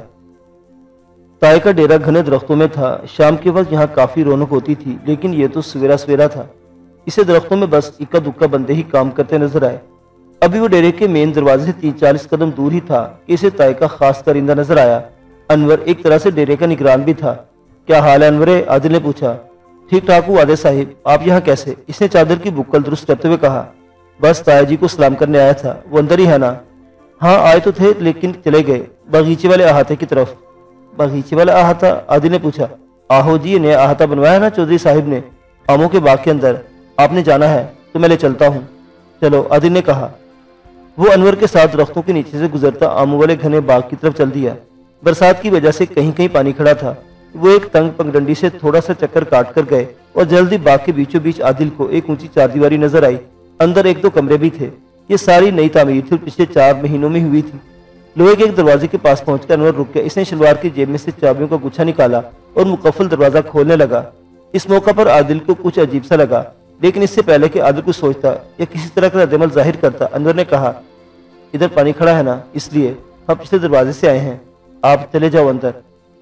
Speaker 1: تایا کا ڈیرا گھنے درختوں میں تھا۔ شام کے وقت یہاں کافی رونق ہوتی تھی، لیکن یہ تو سویرا سویرا تھا۔ اسے درختوں میں بس اکا دکا بندے ہی کام کرتے نظر آئے۔ ابھی وہ ڈیرے کے مین دروازے سے 30-40 قدم دور ہی تھا کہ اسے تایا کا خاص کارندہ نظر آیا۔ انور ایک طرح سے ڈیرے کا نگران بھی تھا۔ کیا حال ہے انور؟ عادل نے پوچھا۔ ٹھیک ٹھاک ہوں عادل صاحب، آپ یہاں کیسے؟ اس نے چادر کی بکل درست کرتے ہوئے کہا۔ بس تایا جی کو سلام کرنے آیا تھا، وہ اندر ہی ہے نا؟ ہاں آئے تو تھے لیکن چلے گئے باغیچے والے احاطے کی طرف۔ باغیچے والا احاطہ؟ عادل نے پوچھا۔ آہو جی، یہ نیا احاطہ بنوایا نا چودھری صاحب نے آموں کے باغ کے اندر، آپ نے جانا ہے تو میں لے چلتا ہوں۔ چلو، عادل نے کہا۔ وہ انور کے ساتھ درختوں کے نیچے سے گزرتا آموں والے گھنے باغ کی طرف چل دیا۔ برسات کی وجہ سے کہیں کہیں پانی کھڑا تھا۔ وہ ایک تنگ پگڈنڈی سے تھوڑا سا چکر کاٹ کر گئے اور جلدی باغ کے بیچوں بیچ عادل کو ایک اونچی چاردیواری نظر آئی۔ اندر 1-2 کمرے بھی تھے۔ یہ ساری نئی تعمیر تھی اور پچھلے 4 مہینوں میں ہوئی تھی۔ لوہے کے ایک دروازے کے پاس پہنچ کر انور رک گیا۔ اس نے شلوار کی جیب میں سے چابیوں کا گچھا نکالا اور مقفل دروازہ کھولنے لگا۔ اس موقع پر عادل کو کچھ عجیب سا لگا، لیکن اس سے پہلے کہ عادل کو سوچتا یا کسی طرح کا ردعمل ظاہر کرتا، انور نے کہا ادھر پانی کھڑا ہے نا، اس لیے ہم پچھلے دروازے سے آئے ہیں، آپ چلے جاؤ اندر۔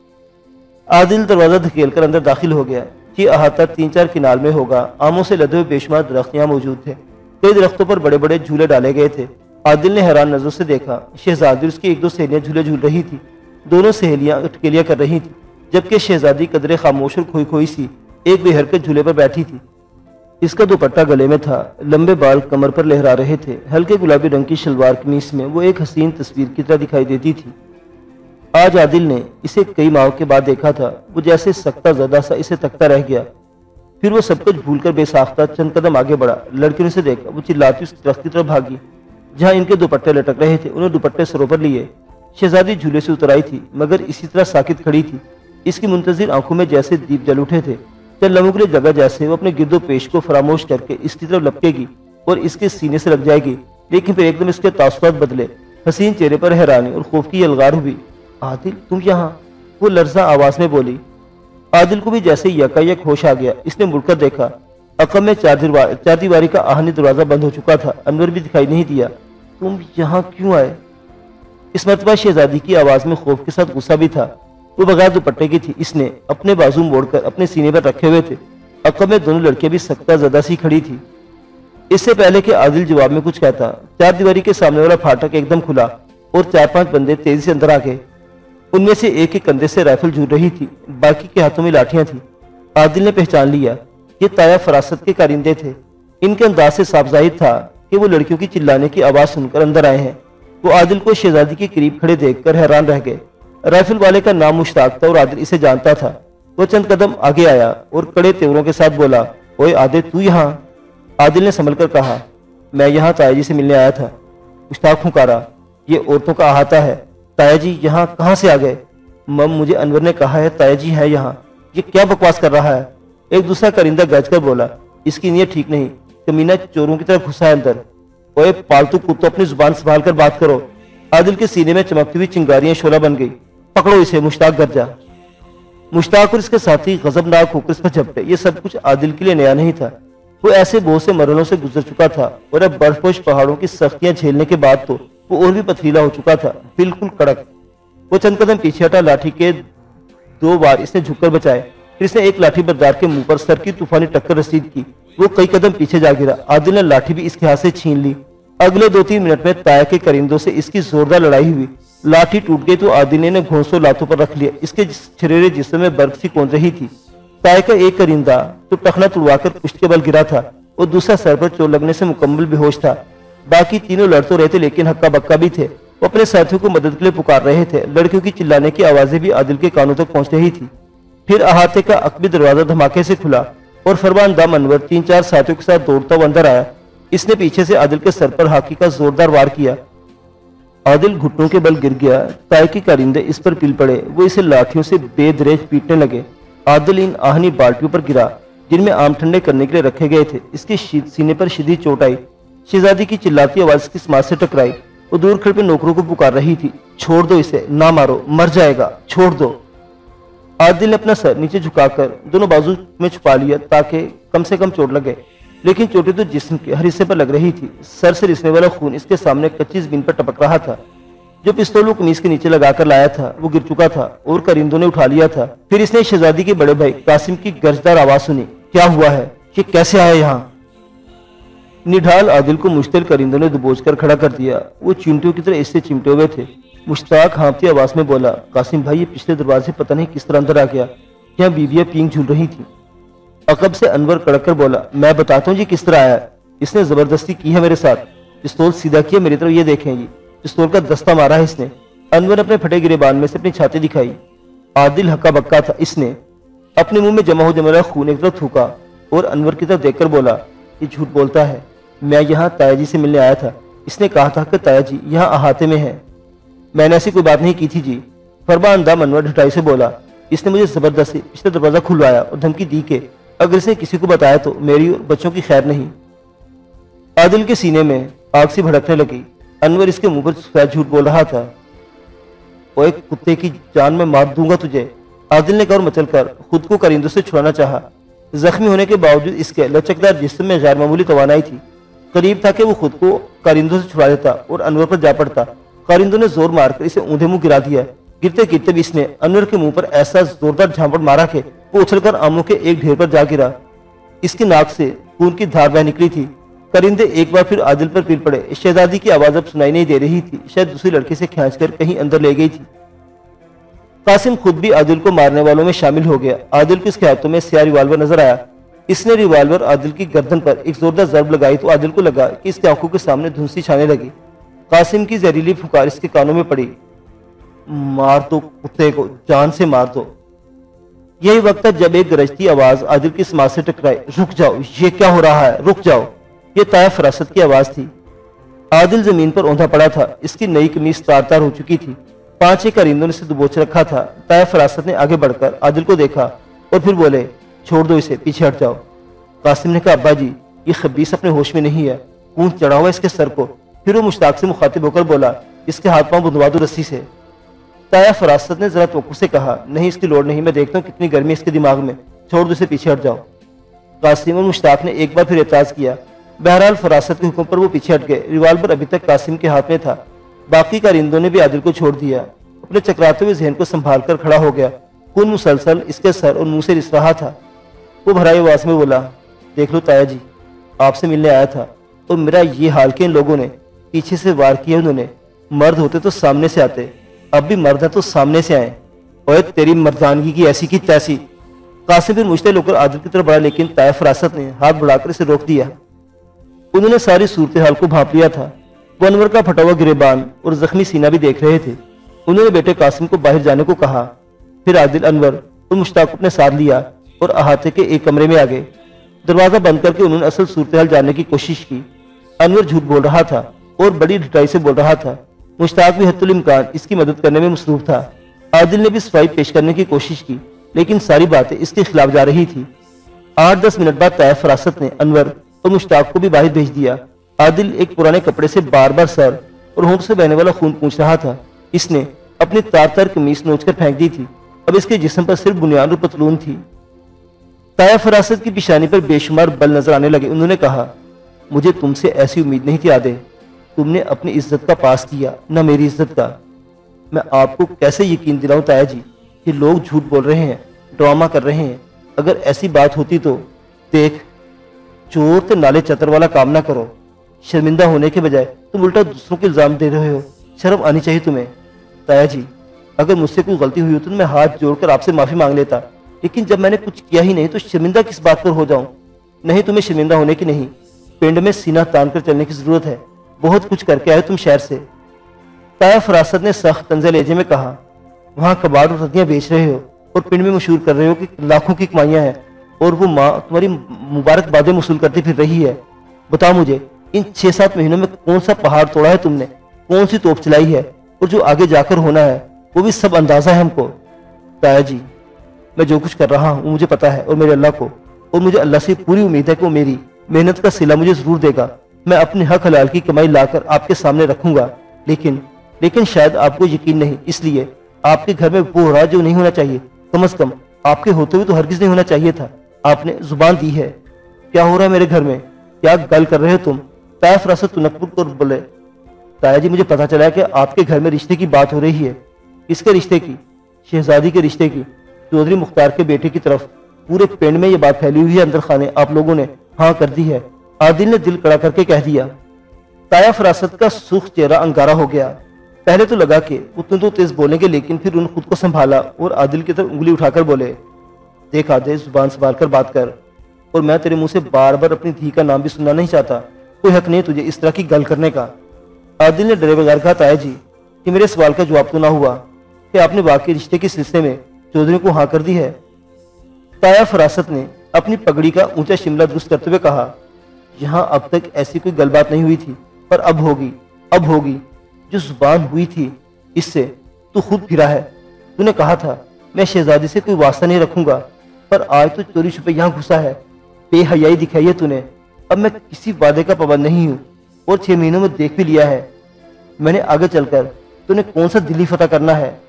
Speaker 1: عادل دروازہ دھکیل کر اندر داخل ہو گیا۔ یہ احاطہ 3-4 کنال میں ہوگا۔ آموں سے لدے ہوئے بے شمار درخت یہاں موجود تھے۔ کئی درختوں پر بڑے بڑے جھولے ڈالے گئے تھے۔ عادل نے حیران نظروں سے دیکھا۔ شہزادی اور اس کی 1-2 سہیلیاں جھولے جھول رہی تھی۔ دونوں سہیلیاں اٹکیلیاں کر رہی تھیں، جبکہ شہزادی قدرے خاموش اور کھوئی کھوئی سی ایک بے حرکت جھولے پر بیٹھی تھی۔ اس کا دوپٹہ گلے میں تھا، لمبے بال کمر پر لہرا رہے تھے۔ ہلکے گلابی رنگ کی شلوار قمیص میں وہ ایک حسین تصویر کی طرح دکھائی دیتی تھی۔ آج عادل نے اسے کئی ماہوں کے بعد دیکھا تھا۔ وہ جیسے سکتہ زدہ سا اسے تکتا رہ گیا۔ پھر وہ سب کچھ بھول کر بے ساختہ چند قدم آگے بڑھا۔ لڑکیوں نے اسے دیکھا۔ وہ چلاتی اس درخت کی طرف بھاگی جہاں ان کے دوپٹے لٹک رہے تھے۔ انہیں دوپٹے سروں پر لیے۔ شہزادی جھولے سے اتر آئی تھی، مگر اسی طرح ساکت کھڑی تھی۔ اس کی منتظر آنکھوں میں جیسے دیپ جل اٹھے تھے۔ چند لمحوں کے لیے جگہ جیسے وہ اپنے گرد و پیش کو فراموش کر کے اس کی طرف لپکے گی اور اس کے سینے سے لگ جائے گی، لیکن پھر ایک دم اس کے تاثرات بدلے۔ حسین چہرے پر حیرانی اور خوف کی الغار ہوئی۔ عادل، تم یہاں؟ وہ لرزاں آواز میں بولی۔ عادل کو بھی جیسے یکایک ہوش آ گیا۔ اس نے مڑ کر دیکھا۔ عقب میں 4 دیواری کا آہنی دروازہ بند ہو چکا تھا۔ انور بھی دکھائی نہیں دیا۔ تم یہاں کیوں آئے؟ اس مرتبہ شہزادی کی آواز میں خوف کے ساتھ غصہ بھی تھا۔ وہ بغیر دوپٹے کی تھی۔ اس نے اپنے بازو موڑ کر اپنے سینے پر رکھے ہوئے تھے۔ عقب میں دونوں لڑکیاں بھی سکتہ زدہ سی کھڑی تھی۔ اس سے پہلے کہ عادل جواب میں کچھ کہتا، 4 دیواری کے سامنے والا پھاٹک ایک دم کھلا اور 4-5 بندے تیزی سے اندر آ گئے۔ ان میں سے ایک کے کندھے سے رائفل جھول رہی تھی، باقی کے ہاتھوں میں لاٹھیاں تھیں۔ عادل نے پہچان لیا، یہ تایا فراست کے کارندے تھے۔ ان کے انداز سے صاف ظاہر تھا کہ وہ لڑکیوں کی چلانے کی آواز سن کر اندر آئے ہیں۔ وہ عادل کو شہزادی کے قریب کھڑے دیکھ کر حیران رہ گئے۔ رائفل والے کا نام مشتاق تھا اور عادل اسے جانتا تھا۔ وہ چند قدم آگے آیا اور کڑے تیوروں کے ساتھ بولا، اوئے عادل، تو یہاں؟ عادل نے سنبھل کر کہا، میں یہاں تایا جی سے ملنے آیا تھا۔ مشتاق پھنکارا، یہ عورتوں کا احاطہ ہے، تایا جی یہاں کہاں سے آ گئے؟ مجھے انور نے کہا ہے تایا جی ہے یہاں۔ یہ کیا بکواس کر رہا ہے؟ ایک دوسرا کرندہ گرج کر بولا، اس کی نیت ٹھیک نہیں، کمینہ چوروں کی طرف گھسا ہے اندر۔ اوئے پالتو کتو، اپنی زبان سنبھال کر بات کرو۔ عادل کے سینے میں چمکتی ہوئی چنگاریاں شعلہ بن گئی۔ پکڑو اسے، مشتاق گرجا۔ مشتاق اور اس کے ساتھی غضبناک ہو کر اس پر جھپٹے۔ یہ سب کچھ عادل کے لیے نیا نہیں تھا۔ وہ ایسے بہت سے مرحلوں سے گزر چکا تھا اور اب برف پوش پہاڑوں کی سختیاں جھیلنے کے بعد تو وہ اور بھی پتھریلا ہو چکا تھا، بالکل کڑک۔ وہ چند قدم پیچھے ہٹا، لاٹھی کے 2 بار اس نے جھک کر بچائے، پھر اس نے ایک لاٹھی بردار کے منہ پر سر کی طوفانی ٹکر رسید کی۔ وہ کئی قدم پیچھے جا گرا۔ عادل نے لاٹھی بھی اس کے ہاتھ سے چھین لی۔ اگلے 2-3 منٹ میں تایا کے کرندوں سے اس کی زوردار لڑائی ہوئی۔ لاٹھی ٹوٹ گئی تو عادل نے گھونسوں لاتوں پر رکھ لیا۔ اس کے چھریرے جسم میں برف سی کون رہی تھی۔ تایا کا ایک کرندہ تو ٹخنا توڑوا کر پشت کے بل گرا تھا اور دوسرا سر پر چوٹ لگنے سے مکمل بے ہوش تھا۔ باقی تینوں لڑ تو رہے تھے لیکن ہکا بکا بھی تھے۔ وہ اپنے ساتھیوں کو مدد کے لیے پکار رہے تھے۔ لڑکیوں کی چلانے کی آوازیں بھی عادل کے کانوں تک پہنچ رہی تھی۔ پھر احاطے کا عقبی دروازہ دھماکے سے کھلا اور فرمان دام انور 3-4 ساتھیوں کے ساتھ دوڑتا ہوا اندر آیا۔ اس نے پیچھے سے عادل کے سر پر ہاکی کا زوردار وار کیا۔ عادل گھٹنوں کے بل گر گیا۔ تایا کے کرندے اس پر پل پڑے۔ وہ اسے لاٹھیوں سے بے دریغ پیٹنے لگے۔ عادل ان آہنی بالٹیوں پر گرا جن میں آم ٹھنڈے کرنے کے لیے رکھے گئے تھے۔ اس کے سینے پر شدید چوٹ آئی۔ شہزادی کی چلاتی آواز اس کی سماعت سے ٹکرائی۔ وہ دور کھڑے نوکروں کو پکار رہی تھی، چھوڑ دو اسے، نہ مارو، مر جائے گا، چھوڑ دو۔ عادل نے اپنا سر نیچے جھکا کر دونوں بازو میں چھپا لیا تاکہ کم سے کم چوٹ لگے، لیکن چوٹیں تو جسم کے ہر حصے پر لگ رہی تھی۔ سر سے رسنے والا خون اس کے سامنے کچی زمین پر ٹپک رہا تھا۔ جو پستول وہ قمیص کے نیچے لگا کر لایا تھا وہ گر چکا تھا اور کرندوں نے اٹھا لیا تھا۔ پھر اس نے شہزادی کے بڑے بھائی قاسم کی گرجدار آواز سنی، کیا ہوا ہے؟ یہ کیسے آیا یہاں؟ نڈھال عادل کو مشتعل کرندوں نے دبوچ کر کھڑا کر دیا۔ وہ چینٹیوں کی طرح اس سے چمٹے ہوئے تھے۔ مشتاق ہانپتی آواز میں بولا، قاسم بھائی، یہ پچھلے دروازے پتہ نہیں کس طرح اندر آ گیا، یہاں بیویاں پینگ جھول رہی تھیں۔ عقب سے انور کڑک کر بولا، میں بتاتا ہوں جی کس طرح آیا۔ اس نے زبردستی کی ہے میرے ساتھ، پستول سیدھا کیا میری طرف، یہ دیکھیں جی، پستول کا دستہ مارا ہے اس نے۔ انور نے اپنے پھٹے گریبان میں سے اپنی چھاتی دکھائی۔ عادل ہکا بکا تھا۔ اس نے اپنے منہ میں جمع ہو جمع رہا خون ایک طرف تھوکا اور انور کی طرف دیکھ کر بولا، یہ جھوٹ بولتا ہے، میں یہاں تایا جی سے ملنے آیا تھا۔ اس نے کہا تھا کہ تایا جی یہاں احاطے میں ہیں۔ میں نے ایسی کوئی بات نہیں کی تھی جی، فرمان دام انور ڈھٹائی سے بولا۔ اس نے مجھے زبردستی پچھلے دروازہ کھلوایا اور دھمکی دی کہ اگر اس نے کسی کو بتایا تو میری اور بچوں کی خیر نہیں۔ عادل کے سینے میں آگ سی بھڑکنے لگی۔ انور اس کے منہ پر سفید جھوٹ بول رہا تھا۔ وہ ایک کتے کی جان میں مار دوں گا تجھے، عادل نے کہا اور مچل کر خود کو کرندوں سے چھڑانا چاہا۔ زخمی ہونے کے باوجود اس کے لچکدار جسم میں غیر معمولی توانائی تھی۔ قریب تھا کہ وہ خود کو کرندوں سے چھڑا دیتا اور انور پر جا پڑتا۔ کرندوں نے زور مار کر اسے اوندھے منہ گرا دیا۔ گرتے گرتے بھی اس نے انور کے منہ پر ایسا زوردار جھانپڑ مارا کہ وہ اچھل کر آموں کے ایک ڈھیر پر جا گرا۔ اس کی ناک سے خون کی دھار بہہ نکلی تھی۔ کرندے ایک بار پھر عادل پر پل پڑے۔ شہزادی کی آواز اب سنائی نہیں دے رہی تھی، شاید دوسری لڑکی سے کھینچ کر کہیں اندر لے گئی تھی۔ قاسم خود بھی عادل کو مارنے والوں میں شامل ہو گیا۔ عادل کو اس کے ہاتھوں میں سیاہ ریوالور نظر آیا۔ اس نے ریوالور عادل کی گردن پر ایک زوردار ضرب لگائی تو عادل کو لگا کہ اس کی آنکھوں کے سامنے دھندسی چھانے لگی۔ قاسم کی زہریلی پھکار اس کے کانوں میں پڑی، مار دو کتے کو، جان سے مار دو۔ یہی وقت تھا جب ایک گرجتی آواز عادل کی سماعت سے ٹکرائی، رک جاؤ، یہ کیا ہو رہا ہے، رک جاؤ۔ یہ تایا فراست کی آواز تھی۔ عادل زمین پر اوندھا پڑا تھا۔ اس کی نئی قمیص تار تار ہو چکی تھی۔ 5-6 کرندوں نے اسے دبوچ رکھا تھا۔ تایا فراست نے آگے بڑھ کر عادل کو دیکھا اور پھر بولے، چھوڑ دو اسے، پیچھے ہٹ جاؤ۔ قاسم نے کہا، ابا جی یہ خبیث اپنے ہوش میں نہیں ہے، اونٹ چڑھا ہوا اس کے سر کو۔ پھر وہ مشتاق سے مخاطب ہو کر بولا، اس کے ہاتھ پاؤں بندھوا دو رسی سے۔ تایا فراست نے ذرا توقع سے کہا، نہیں اس کی لوڑ نہیں، میں دیکھتا ہوں کتنی گرمی اس کے دماغ میں، چھوڑ دو اسے، پیچھے ہٹ جاؤ۔ قاسم اور مشتاق نے ایک بار پھر اعتراض کیا۔ بہرحال فراست کے حکم پر وہ پیچھے ہٹ گئے۔ ریوالور ابھی تک قاسم کے ہاتھ میں تھا۔ باقی کرندوں نے بھی عادل کو چھوڑ دیا۔ اپنے چکراتے ہوئے ذہن کو سنبھال کر کھڑا ہو گیا۔ خون مسلسل اس کے سر اور منہ سے رس رہا تھا۔ وہ بھرائی آواز میں بولا، دیکھ لو تایا جی، آپ سے ملنے آیا تھا اور میرا یہ حال کہ ان لوگوں نے پیچھے سے وار کیا۔ انہوں نے مرد ہوتے تو سامنے سے آتے، اب بھی مرد ہے تو سامنے سے آئے۔ اوے تیری مردانگی کی ایسی کی تیسی۔ قاسم پھر مشتعل ہو کر عادل کی طرف بڑھا لیکن تایا فراست نے ہاتھ بڑھا کر اسے روک دیا۔ انہوں نے ساری صورتحال کو بھانپ لیا تھا۔ وہ انور کا پھٹا ہوا گریبان اور زخمی سینہ بھی دیکھ رہے تھے۔ انہوں نے بیٹے قاسم کو باہر جانے کو کہا، پھر عادل، انور اور مشتاق کو اپنے ساتھ لیا اور احاطے کے ایک کمرے میں آ گئے۔ دروازہ بند کر کے انہوں نے اصل صورتحال جاننے کی کوشش کی۔ انور جھوٹ بول رہا تھا اور بڑی ڈٹائی سے بول رہا تھا۔ مشتاق بھی حتی الامکان اس کی مدد کرنے میں مصروف تھا۔ عادل نے بھی صفائی پیش کرنے کی کوشش کی، لیکن ساری باتیں اس کے خلاف جا رہی تھی۔ 8-10 منٹ بعد طائف فراست نے انور اور مشتاق کو بھی باہر بھیج دیا۔ عادل ایک پرانے کپڑے سے بار بار سر اور ہونٹ سے بہنے والا خون پونچھ رہا تھا۔ اس نے اپنی تار تار قمیص نوچ کر پھینک دی تھی۔ اب اس کے جسم پر صرف بنیاد اور پتلون تھی۔ طائف فراست کی پیشانی پر بے شمار بل نظر آنے لگے۔ انہوں نے کہا، مجھے تم سے ایسی امید نہیں تھی عادل۔ تم نے اپنی عزت کا پاس کیا، نہ میری عزت کا۔ میں آپ کو کیسے یقین دلاؤں تایا جی کہ لوگ جھوٹ بول رہے ہیں، ڈرامہ کر رہے ہیں۔ اگر ایسی بات ہوتی تو دیکھ، چور تے نالے چتر والا کام نہ کرو۔ شرمندہ ہونے کے بجائے تم الٹا دوسروں کے الزام دے رہے ہو۔ شرم آنی چاہیے تمہیں۔ تایا جی، اگر مجھ سے کوئی غلطی ہوئی ہوتی تو میں ہاتھ جوڑ کر آپ سے معافی مانگ لیتا، لیکن جب میں نے کچھ کیا ہی نہیں تو شرمندہ کس بات پر ہو جاؤں؟ نہیں، تمہیں شرمندہ ہونے کی نہیں، پنڈ میں سینہ تان کر چلنے کی ضرورت ہے۔ بہت کچھ کر کے آئے تم شہر سے۔ طائف فراست نے سخت طنز لہجے میں کہا، وہاں کباڑ اور ردیاں بیچ رہے ہو اور پنڈ میں مشہور کر رہے ہو کہ لاکھوں کی کمائیاں ہیں اور وہ ماں تمہاری مبارک بادیں وصول کرتی پھر رہی ہے۔ بتاؤ مجھے، ان 6-7 مہینوں میں کون سا پہاڑ توڑا ہے تم نے؟ کون سی توپ چلائی ہے؟ اور جو آگے جا کر ہونا ہے وہ بھی سب اندازہ ہے ہم کو۔ تایا جی، میں جو کچھ کر رہا ہوں وہ مجھے پتا ہے اور میرے اللہ کو، اور مجھے اللہ سے پوری امید ہے کہ وہ میری محنت کا صلہ مجھے ضرور دے گا۔ میں اپنے حق حلال کی کمائی لا کر آپ کے سامنے رکھوں گا، لیکن شاید آپ کو یقین نہیں، اس لیے آپ کے گھر میں وہ ہو رہا جو نہیں ہونا چاہیے۔ کم از کم آپ کے ہوتے ہوئے تو ہرگز نہیں ہونا چاہیے تھا۔ آپ نے زبان دی ہے۔ کیا ہو رہا ہے میرے گھر میں؟ کیا گل کر رہے ہو تم؟ طائف فراست تنکر کو بولے، تایا جی، مجھے پتا چلا ہے کہ آپ کے گھر میں رشتے کی بات ہو رہی ہے۔ کس کے رشتے کی؟ شہزادی کے رشتے کی۔ چودھری مختار کے بیٹے کی طرف پورے پنڈ میں یہ بات پھیلی ہوئی ہے، اندر خانے آپ لوگوں نے ہاں کر دی ہے۔ عادل نے دل کڑا کر کے کہہ دیا۔ طائف فراست کا سرخ چہرہ انگارا ہو گیا۔ پہلے تو لگا کہ اتنے تو تیز بولیں گے، لیکن پھر انہوں نے خود کو سنبھالا اور عادل کی طرف انگلی اٹھا کر بولے، دیکھ عادل، زبان سنبھال کر بات کر، اور میں تیرے منہ سے بار بار اپنی دھی کا نام بھی سننا نہیں چاہتا۔ کوئی حق نہیں تجھے اس طرح کی گل کرنے کا۔ عادل نے ڈرے بغیر کہا، تایا جی، کہ میرے سوال کا جواب تو نہ ہوا کہ آپ نے واقعی رشتے کے سلسلے میں چودھری کو ہاں کر دی ہے۔ طائف فراست نے اپنی پگڑی کا اونچا شملہ درست کرتے ہوئے کہا، یہاں اب تک ایسی کوئی گل بات نہیں ہوئی تھی، پر اب ہوگی۔ جو زبان ہوئی تھی اس سے تو خود پھرا ہے۔ تو نے کہا تھا میں شہزادی سے کوئی واسطہ نہیں رکھوں گا، پر آج تو چوری چھپے یہاں گھسا ہے۔ بے حیائی دکھائی ہے تو نے۔ اب میں کسی وعدے کا پابند نہیں ہوں اور 6 مہینوں میں دیکھ بھی لیا ہے میں نے آگے چل کر تو نے کون سا دلی فتح کرنا ہے۔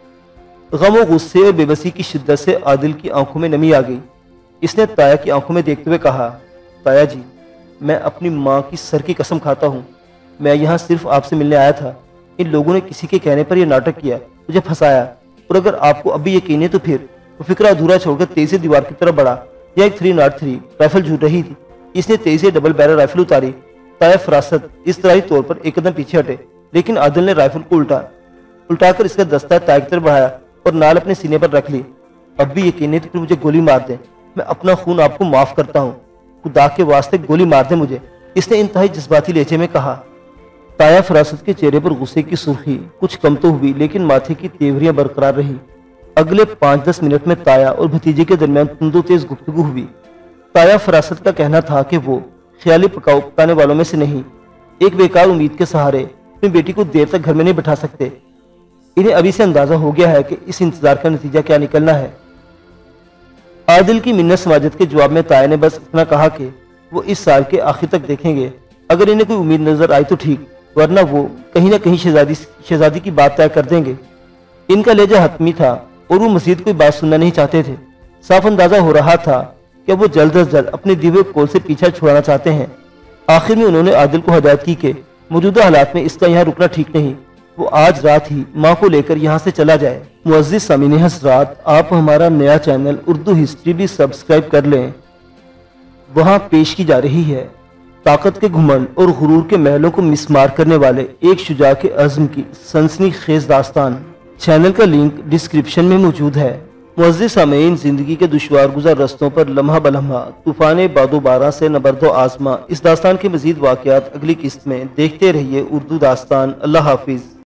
Speaker 1: غم و غصے اور بے بسی کی شدت سے عادل کی آنکھوں میں نمی آ گئی۔ اس نے تایا کی آنکھوں میں دیکھتے ہوئے کہا، تایا جی، میں اپنی ماں کی سر کی قسم کھاتا ہوں، میں یہاں صرف آپ سے ملنے آیا تھا۔ ان لوگوں نے کسی کے کہنے پر یہ ناٹک کیا، مجھے پھنسایا، اور اگر آپ کو اب بھی یقین ہے تو پھر وہ فکرہ ادھورا چھوڑ کر تیزی سے دیوار کی طرف بڑھا۔ یہ ایک 303 رائفل جھوٹ رہی تھی۔ اس نے تیزی سے ڈبل بیرل رائفل اتاری۔ طائف فراست اضطراری طور پر ایک قدم پیچھے ہٹے، لیکن عادل نے رائفل کو الٹا کر اس کا دستہ تایا کی طرف بڑھایا اور نال اپنے سینے پر رکھ لی۔ اب بھی یقین نہیں تو پھر مجھے گولی مار دیں، میں اپنا خون آپ کو معاف کرتا ہوں، خدا کے واسطے گولی مار دیں مجھے، اس نے انتہائی جذباتی لہجے میں کہا۔ طائف فراست کے چہرے پر غصے کی سرخی کچھ کم تو ہوئی، لیکن ماتھے کی تیوریاں برقرار رہی۔ اگلے 5-10 منٹ میں تایا اور بھتیجے کے درمیان تند و تیز گفتگو ہوئی۔ طائف فراست کا کہنا تھا کہ وہ خیالی پکانے والوں میں سے نہیں، ایک بیکار امید کے سہارے اپنی بیٹی کو دیر تک گھر میں نہیں بٹھا سکتے۔ انہیں ابھی سے اندازہ ہو گیا ہے کہ اس انتظار کا نتیجہ کیا نکلنا ہے۔ عادل کی منت سماجت کے جواب میں تایا نے بس اتنا کہا کہ وہ اس سال کے آخر تک دیکھیں گے، اگر انہیں کوئی امید نظر آئی تو ٹھیک، ورنہ وہ کہیں نہ کہیں شہزادی کی بات طے کر دیں گے۔ ان کا لہجہ حتمی تھا اور وہ مزید کوئی بات سننا نہیں چاہتے تھے۔ صاف اندازہ ہو رہا تھا کہ وہ جلد از جلد اپنے دیوے کول سے پیچھا چھڑانا چاہتے ہیں۔ آخر میں انہوں نے عادل کو ہدایت کی کہ موجودہ حالات میں اس کا یہاں رکنا ٹھیک نہیں، وہ آج رات ہی ماں کو لے کر یہاں سے چلا جائے۔ معزز سامعین حضرات، آپ ہمارا نیا چینل اردو ہسٹری بھی سبسکرائب کر لیں۔ وہاں پیش کی جا رہی ہے طاقت کے گھمنڈ اور غرور کے محلوں کو مسمار کرنے والے ایک شجاع کے عزم کی سنسنی خیز داستان۔ چینل کا لنک ڈسکرپشن میں موجود ہے، معزز سامعین، زندگی کے دشوار گزر رستوں پر لمحہ بلمحہ طوفان باد و بارہ سے نبرد و آزما، اس داستان کے مزید واقعات اگلی قسط میں دیکھتے رہیے اردو داستان۔ اللہ حافظ۔